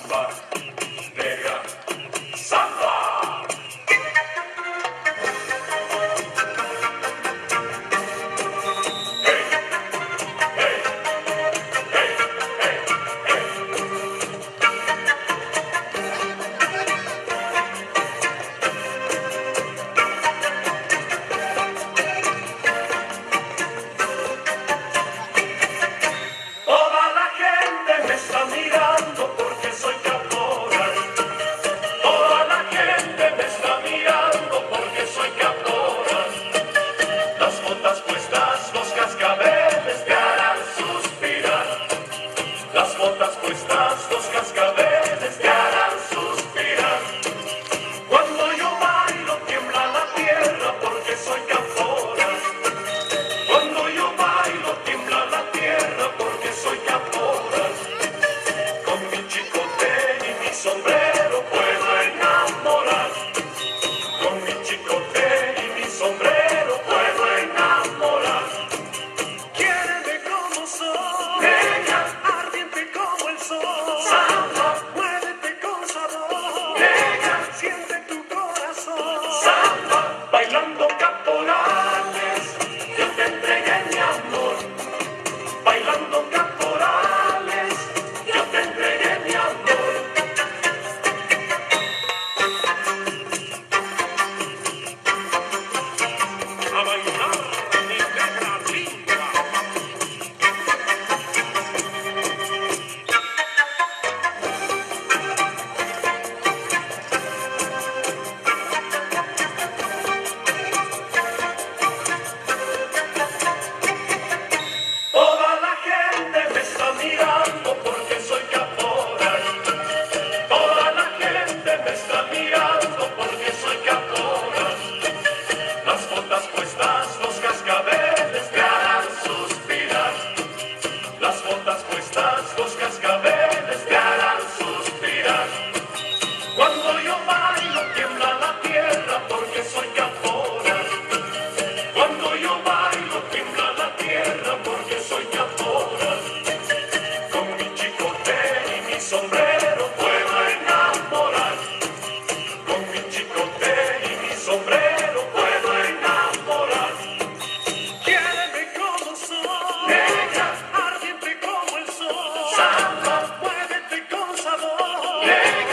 samba, negra, samba. Toda la gente me está mirando porque soy caporal. Toda la gente me está mirando porque soy caporal. Las botas puestas, los cascabeles te harán suspirar. Las botas puestas, los cascabeles te harán suspirar. Cuando yo bailo tiembla la tierra porque soy caporal. Cuando yo bailo tiembla la tierra porque soy caporal. Con mi chicote y mi sombrero puedo enamorar. Con mi chicote y mi sombrero puedo enamorar. Quiéreme como soy, Negra, ardiente como el sol. samba, Muévete con sabor, negra, siente tu corazón. samba, bailando caporales, yo te entregué mi amor. Bailando caporales, yo te entregué mi amor. A bailar mi negra linda. Toda la gente me está mirando porque soy caporal. Toda la gente me está mirando porque soy caporal. Las botas puestas, los cascabeles te harán suspirar. Las botas puestas, los cascabeles te harán suspirar. Cuando yo bailo tiembla la tierra porque soy caporal. Cuando yo bailo tiembla la tierra porque soy caporal. Con mi chicote y mi sombrero puedo enamorar. Con mi chicote y mi sombrero puedo enamorar. Quiéreme como soy, Negra, ardiente como el sol. samba, Muévete con sabor, negra,